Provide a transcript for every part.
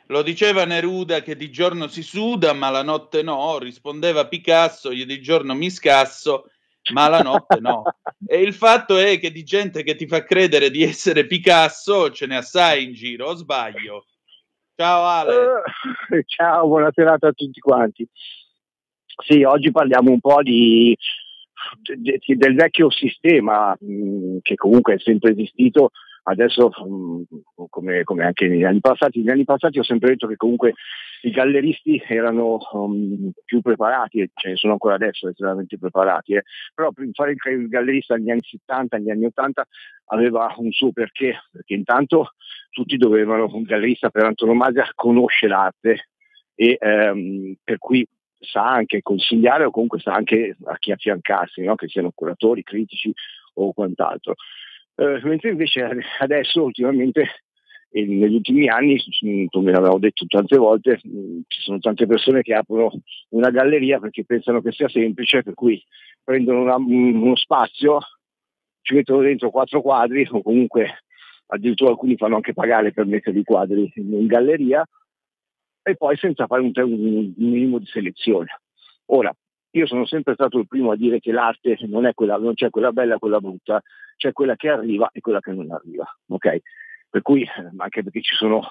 Lo diceva Neruda che di giorno si suda, ma la notte no, rispondeva Picasso, io di giorno mi scasso, ma la notte no. E il fatto è che di gente che ti fa credere di essere Picasso ce n'è assai in giro, o sbaglio? Ciao Ale. Ciao, buona serata a tutti quanti. Sì, oggi parliamo un po' del vecchio sistema che comunque è sempre esistito. Adesso, come anche negli anni passati ho sempre detto che comunque i galleristi erano più preparati, e ce ne sono ancora adesso estremamente preparati, però per fare il gallerista negli anni 70, negli anni 80 aveva un suo perché intanto tutti dovevano, un gallerista per antonomasia conosce l'arte e per cui sa anche consigliare o comunque sa anche a chi affiancarsi, no? Che siano curatori, critici o quant'altro. Mentre invece adesso ultimamente negli ultimi anni, come l'avevo detto tante volte, ci sono tante persone che aprono una galleria perché pensano che sia semplice, per cui prendono uno spazio, ci mettono dentro 4 quadri o comunque addirittura alcuni fanno anche pagare per mettere i quadri in galleria e poi senza fare un minimo di selezione. Ora, io sono sempre stato il primo a dire che l'arte non c'è quella bella e quella brutta, c'è quella che arriva e quella che non arriva, ok? Per cui, anche perché ci sono,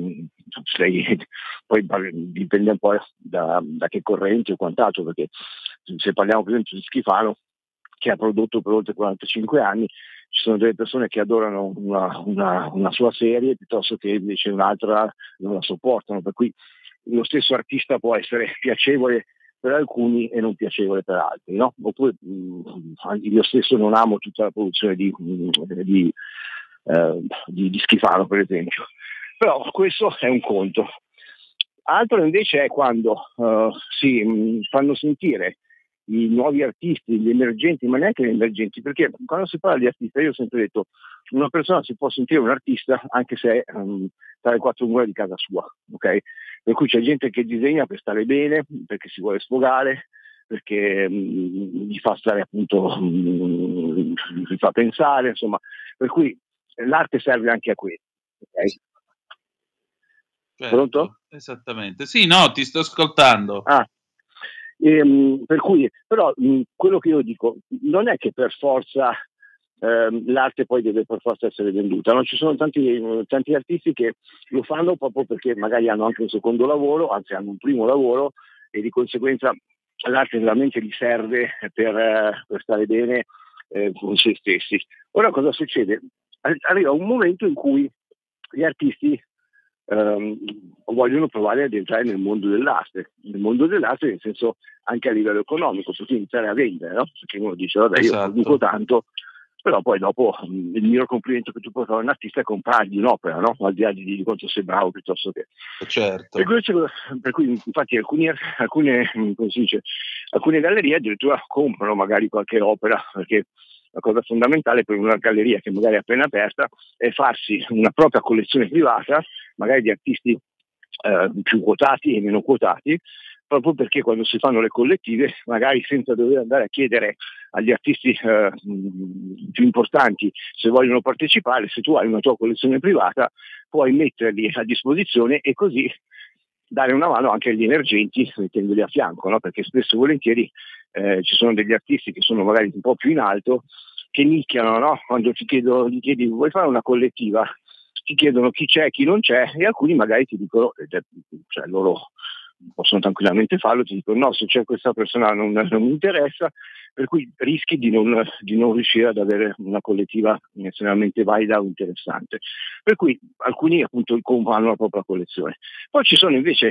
poi dipende un po' da che corrente o quant'altro, perché se parliamo per esempio di Schifano, che ha prodotto per oltre 45 anni, ci sono delle persone che adorano una sua serie piuttosto che invece un'altra non la sopportano, per cui lo stesso artista può essere piacevole per alcuni e non piacevole per altri, no? Oppure io stesso non amo tutta la produzione di Schifano, per esempio. Però questo è un conto. Altro invece è quando si fanno sentire i nuovi artisti, gli emergenti, ma neanche gli emergenti, perché quando si parla di artista, io ho sempre detto, una persona si può sentire un artista anche se è tra le 4 mura di casa sua, ok? Per cui c'è gente che disegna per stare bene, perché si vuole sfogare, perché gli fa stare appunto, gli fa pensare, insomma, per cui l'arte serve anche a questo, ok? Pronto? Certo, esattamente. Sì, no, ti sto ascoltando. Ah, per cui, però quello che io dico non è che per forza l'arte poi deve per forza essere venduta, no? Ci sono tanti artisti che lo fanno proprio perché magari hanno anche un secondo lavoro, anzi hanno un primo lavoro e di conseguenza l'arte veramente gli serve per stare bene con se stessi. Ora cosa succede? Arriva un momento in cui gli artisti ehm, vogliono provare ad entrare nel mondo dell'arte nel senso anche a livello economico, per cui iniziare a vendere, no? Perché uno dice vabbè io produco Esatto, tanto, però poi dopo il miglior complimento che tu puoi fare a un artista è comprargli un'opera, no? Al di là di quanto sei bravo piuttosto che. certo. Per cui infatti come si dice, alcune gallerie addirittura comprano magari qualche opera, perché la cosa fondamentale per una galleria che magari è appena aperta è farsi una propria collezione privata, magari di artisti più quotati e meno quotati, proprio perché quando si fanno le collettive, magari senza dover andare a chiedere agli artisti più importanti se vogliono partecipare, se tu hai una tua collezione privata, puoi metterli a disposizione e così dare una mano anche agli emergenti mettendoli a fianco, no? Perché spesso e volentieri ci sono degli artisti che sono magari un po' più in alto, che nicchiano, no? Quando gli chiedi vuoi fare una collettiva, ti chiedono chi c'è, chi non c'è e alcuni magari ti dicono, cioè loro possono tranquillamente farlo, ti dicono no, se c'è questa persona non mi interessa, per cui rischi di non riuscire ad avere una collettiva estremamente valida o interessante. Per cui alcuni appunto comprano la propria collezione. Poi ci sono invece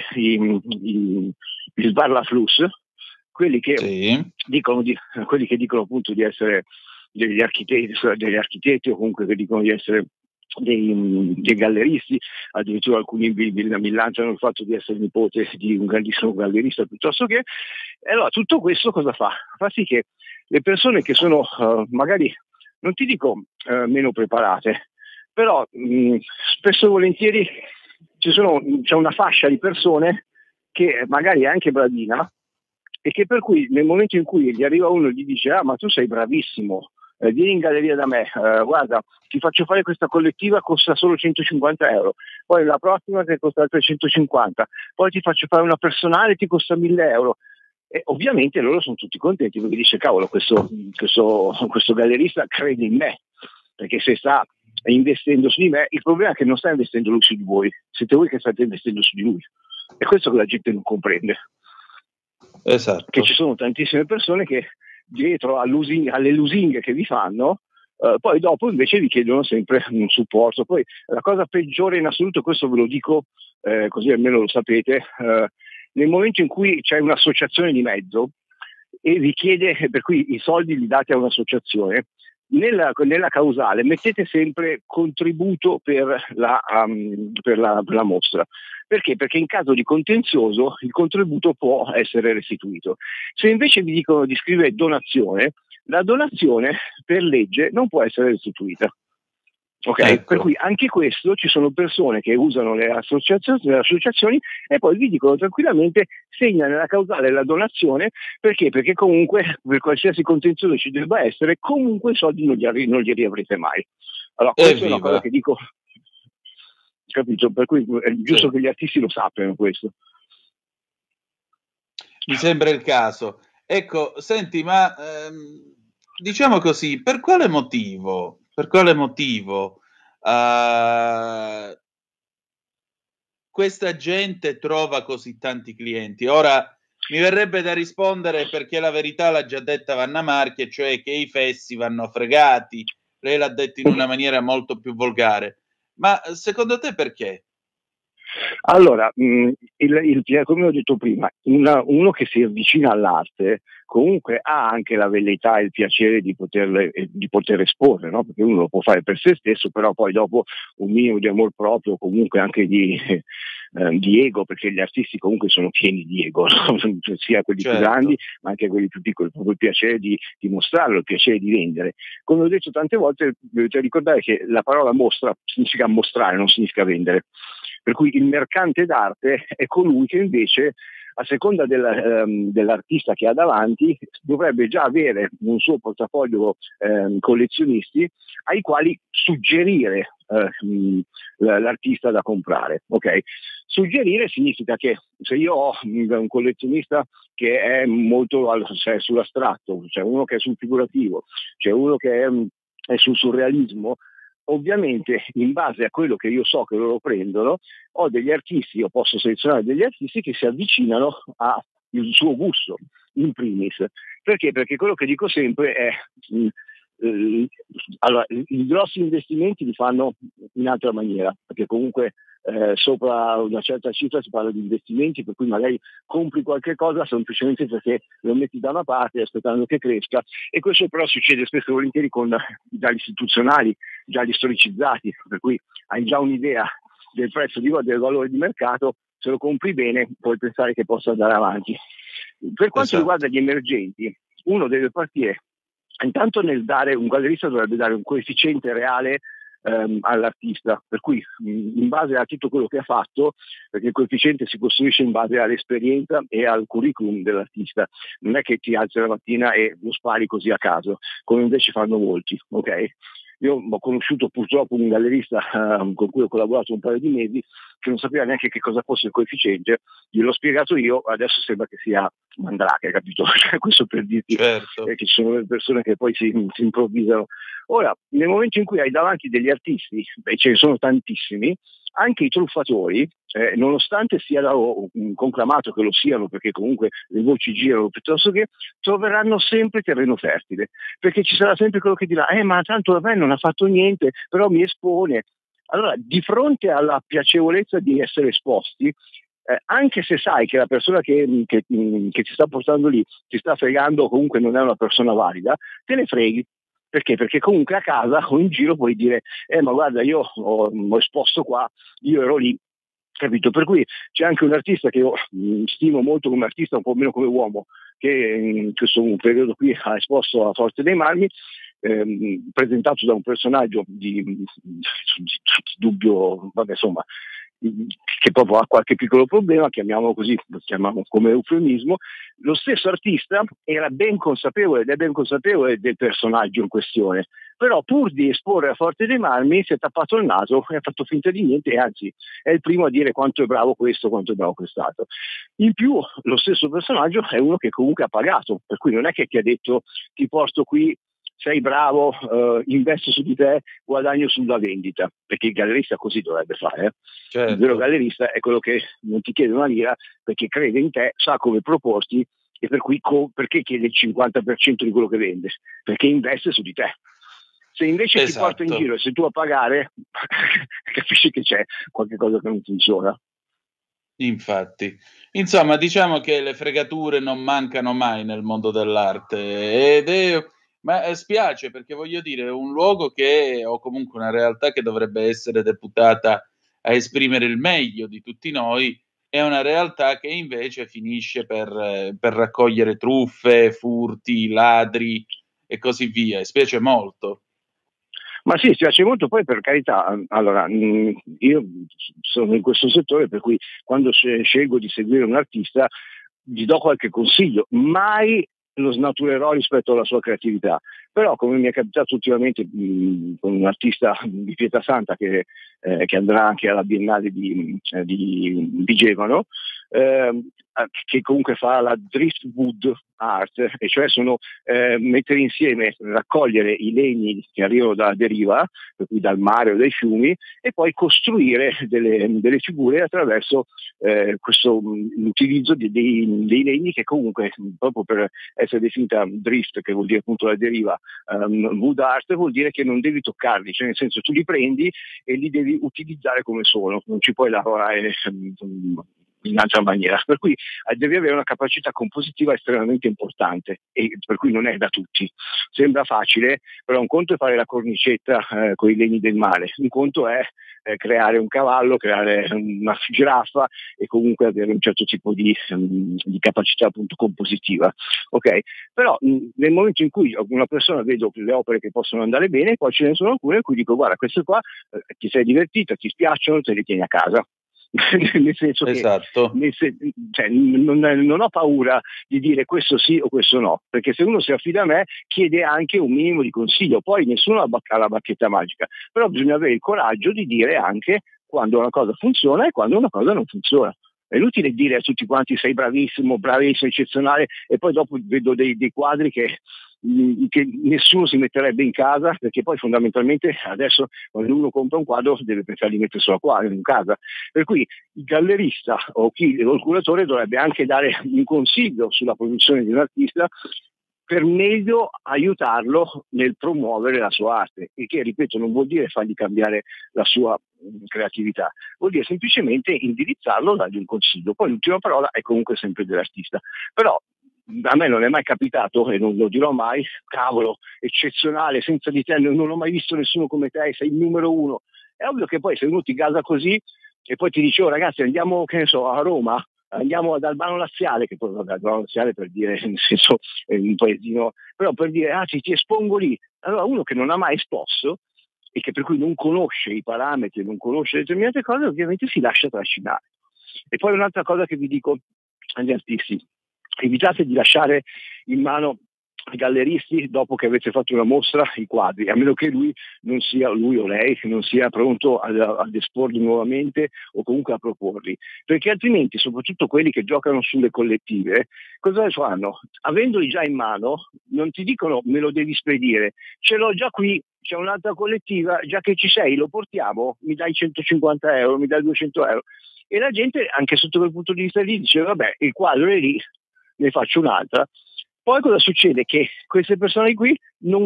i sbarlaflus, quelli che Sì, quelli che dicono appunto di essere degli architetti o comunque che dicono di essere dei galleristi, addirittura alcuni mi lanciano il fatto di essere nipote di un grandissimo gallerista piuttosto che, e allora tutto questo cosa fa? Fa sì che le persone che sono magari, non ti dico meno preparate, però spesso e volentieri c'è una fascia di persone che magari è anche bravina e che per cui nel momento in cui gli arriva uno e gli dice ah ma tu sei bravissimo vieni in galleria da me, guarda, ti faccio fare questa collettiva, costa solo 150 euro, poi la prossima che costa 350, poi ti faccio fare una personale, ti costa 1000 euro. E ovviamente loro sono tutti contenti perché dice cavolo, questo gallerista crede in me, perché se sta investendo su di me, il problema è che non sta investendo lui su di voi, siete voi che state investendo su di lui, e questo che la gente non comprende. Esatto. Che ci sono tantissime persone che dietro alle lusinghe che vi fanno, poi dopo invece vi chiedono sempre un supporto. Poi la cosa peggiore in assoluto, questo ve lo dico così almeno lo sapete, nel momento in cui c'è un'associazione di mezzo e vi chiede, per cui i soldi li date a un'associazione, nella causale mettete sempre contributo per la mostra. Perché? Perché in caso di contenzioso il contributo può essere restituito. Se invece vi dicono di scrivere donazione, la donazione per legge non può essere restituita. Ok? Ecco. Per cui anche questo ci sono persone che usano le associazioni e poi vi dicono tranquillamente segna nella causale la donazione, perché? Perché comunque per qualsiasi contenzioso ci debba essere, comunque i soldi non li riavrete mai. Allora questa è una cosa che dico, capito? Per cui è giusto che gli artisti lo sappiano questo. Mi sembra il caso. Ecco, senti, ma diciamo così, per quale motivo questa gente trova così tanti clienti? Ora mi verrebbe da rispondere perché la verità l'ha già detta Vanna Marchi, cioè che i fessi vanno fregati. Lei l'ha detto in una maniera molto più volgare. Ma secondo te perché? Allora, come ho detto prima, uno che si avvicina all'arte comunque ha anche la velleità e il piacere di poter esporre, no? Perché uno lo può fare per se stesso, però poi dopo un minimo di amor proprio, comunque anche di ego, perché gli artisti comunque sono pieni di ego, no? Sia quelli più grandi ma anche quelli più piccoli, proprio il piacere di mostrarlo, il piacere di vendere. Come ho detto tante volte, dovete ricordare che la parola mostra significa mostrare, non significa vendere. Per cui il mercante d'arte è colui che invece, a seconda dell'artista che ha davanti, dovrebbe già avere un suo portafoglio collezionisti ai quali suggerire l'artista da comprare. Okay? Suggerire significa che se io ho un collezionista che è molto sull'astratto, c'è uno che è sul figurativo, c'è uno che è sul surrealismo, ovviamente in base a quello che io so che loro prendono, ho degli artisti, io posso selezionare degli artisti che si avvicinano al suo gusto, in primis. Perché? Perché quello che dico sempre è allora, i grossi investimenti li fanno in altra maniera, perché comunque sopra una certa cifra si parla di investimenti, per cui magari compri qualche cosa semplicemente perché lo metti da una parte aspettando che cresca, e questo però succede spesso e volentieri con gialli istituzionali, gialli storicizzati, per cui hai già un'idea del prezzo del valore di mercato, se lo compri bene puoi pensare che possa andare avanti. Per quanto riguarda gli emergenti, uno deve partire intanto nel dare, un gallerista dovrebbe dare un coefficiente reale all'artista, per cui in base a tutto quello che ha fatto, perché il coefficiente si costruisce in base all'esperienza e al curriculum dell'artista, non è che ti alzi la mattina e lo spari così a caso, come invece fanno molti, ok? Io ho conosciuto purtroppo un gallerista con cui ho collaborato un paio di mesi che non sapeva neanche che cosa fosse il coefficiente, gliel'ho spiegato io, adesso sembra che sia Mandrake, capito? Questo per dirti che ci sono le persone che poi si improvvisano. Ora, nel momento in cui hai davanti degli artisti, ce ne sono tantissimi, anche i truffatori, nonostante sia conclamato che lo siano, perché comunque le voci girano, piuttosto che troveranno sempre terreno fertile, perché ci sarà sempre quello che dirà ma tanto a me non ha fatto niente, però mi espone. Allora, di fronte alla piacevolezza di essere esposti, anche se sai che la persona che ti sta portando lì ti sta fregando o comunque non è una persona valida, te ne freghi. Perché? Perché comunque a casa o in giro puoi dire ma guarda, io ho esposto qua, io ero lì, capito? Per cui c'è anche un artista che io stimo molto come artista, un po' meno come uomo, che in questo periodo qui ha esposto a Forte dei Marmi, presentato da un personaggio di dubbio, vabbè, insomma, che proprio ha qualche piccolo problema, chiamiamolo così, lo chiamiamo come eufemismo, lo stesso artista era ben consapevole ed è ben consapevole del personaggio in questione, però pur di esporre a Forte dei Marmi si è tappato il naso e ha fatto finta di niente, e anzi è il primo a dire quanto è bravo questo, quanto è bravo quest'altro. In più lo stesso personaggio è uno che comunque ha pagato, per cui non è che ti ha detto ti porto qui, sei bravo, investo su di te, guadagno sulla vendita, perché il gallerista così dovrebbe fare. Certo. Il vero gallerista è quello che non ti chiede una lira perché crede in te, sa come proporti, e per cui perché chiede il 50% di quello che vende? Perché investe su di te. Se invece ti porta in giro e sei tu a pagare, capisci che c'è qualche cosa che non funziona. Infatti, insomma, diciamo che le fregature non mancano mai nel mondo dell'arte, ma spiace, perché voglio dire, un luogo o comunque una realtà che dovrebbe essere deputata a esprimere il meglio di tutti noi, è una realtà che invece finisce per raccogliere truffe, furti, ladri e così via. E spiace molto. Ma sì, spiace molto, poi per carità, allora, io sono in questo settore, per cui quando scelgo di seguire un artista gli do qualche consiglio, mai lo snaturerò rispetto alla sua creatività. Però, come mi è capitato ultimamente con un artista di Pietrasanta che andrà anche alla Biennale di Gevano, che comunque fa la driftwood art, e cioè sono mettere insieme, raccogliere i legni che arrivano dalla deriva, per cui dal mare o dai fiumi, e poi costruire delle figure attraverso l'utilizzo dei legni che comunque, proprio per essere definita drift, che vuol dire appunto la deriva, wood art vuol dire che non devi toccarli, cioè nel senso tu li prendi e li devi utilizzare come sono, non ci puoi lavorare in un'altra maniera, per cui devi avere una capacità compositiva estremamente importante, e per cui non è da tutti. Sembra facile, però un conto è fare la cornicetta con i legni del mare, un conto è creare un cavallo, creare una giraffa e comunque avere un certo tipo di capacità appunto compositiva. Ok? Però nel momento in cui una persona vedo le opere che possono andare bene, poi ce ne sono alcune in cui dico guarda, queste qua ti sei divertita, ti piacciono, te le tieni a casa. Nel senso esatto. Cioè, non ho paura di dire questo sì o questo no, perché se uno si affida a me chiede anche un minimo di consiglio, poi nessuno ha la bacchetta magica, però bisogna avere il coraggio di dire anche quando una cosa funziona e quando una cosa non funziona. È inutile dire a tutti quanti sei bravissimo, bravissimo, eccezionale, e poi dopo vedo dei quadri che nessuno si metterebbe in casa, perché poi fondamentalmente adesso quando uno compra un quadro deve pensare di metterselo in casa, per cui il gallerista o il curatore dovrebbe anche dare un consiglio sulla produzione di un artista per meglio aiutarlo nel promuovere la sua arte, il che, ripeto, non vuol dire fargli cambiare la sua creatività, vuol dire semplicemente indirizzarlo, dargli un consiglio. Poi l'ultima parola è comunque sempre dell'artista. Però a me non è mai capitato, e non lo dirò mai, cavolo, eccezionale, senza di te non ho mai visto nessuno come te, sei il numero uno. È ovvio che poi se uno ti gasa così e poi ti dice oh ragazzi andiamo, che ne so, a Roma, andiamo ad Albano Laziale, che poi vabbè, Albano Laziale per dire, nel senso un paesino, però per dire ti espongo lì. Allora uno che non ha mai esposto e che per cui non conosce i parametri, non conosce determinate cose, ovviamente si lascia trascinare. E poi un'altra cosa che vi dico agli artisti: evitate di lasciare in mano ai galleristi, dopo che avete fatto una mostra, i quadri, a meno che lui o lei non sia pronto ad esporli nuovamente o comunque a proporli, perché altrimenti, soprattutto quelli che giocano sulle collettive, cosa fanno? Avendoli già in mano non ti dicono me lo devi spedire, ce l'ho già qui, c'è un'altra collettiva, già che ci sei lo portiamo, mi dai 150 euro, mi dai 200 euro, e la gente anche sotto quel punto di vista lì dice vabbè, il quadro è lì, ne faccio un'altra. Poi cosa succede? Che queste persone qui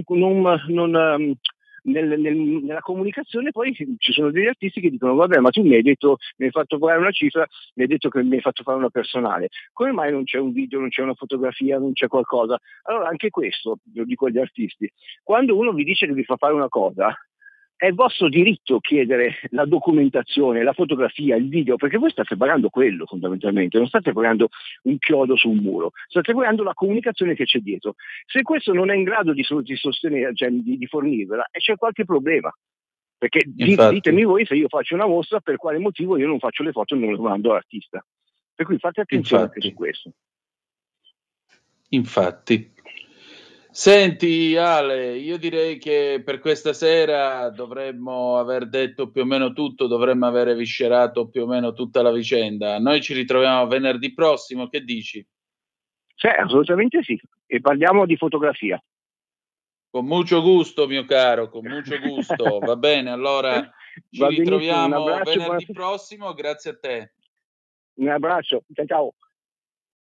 nella comunicazione poi ci sono degli artisti che dicono vabbè, ma tu mi hai detto, mi hai fatto pagare una cifra, mi hai detto che mi hai fatto fare una personale, come mai non c'è un video, non c'è una fotografia, non c'è qualcosa? Allora anche questo lo dico agli artisti: quando uno vi dice che vi fa fare una cosa, è vostro diritto chiedere la documentazione, la fotografia, il video, perché voi state pagando quello fondamentalmente, non state pagando un chiodo su un muro, state pagando la comunicazione che c'è dietro. Se questo non è in grado di sostenere, cioè di fornirvela, c'è qualche problema. Perché ditemi voi se io faccio una mostra per quale motivo io non faccio le foto e non le mando all'artista. Per cui fate attenzione anche su questo. Infatti. Senti Ale, io direi che per questa sera dovremmo aver detto più o meno tutto, dovremmo aver viscerato più o meno tutta la vicenda. Noi ci ritroviamo venerdì prossimo, che dici? Sì, assolutamente sì, e parliamo di fotografia. Con molto gusto, mio caro, con molto gusto. Va bene, allora ci ritroviamo venerdì prossimo, grazie a te. Un abbraccio, ciao ciao.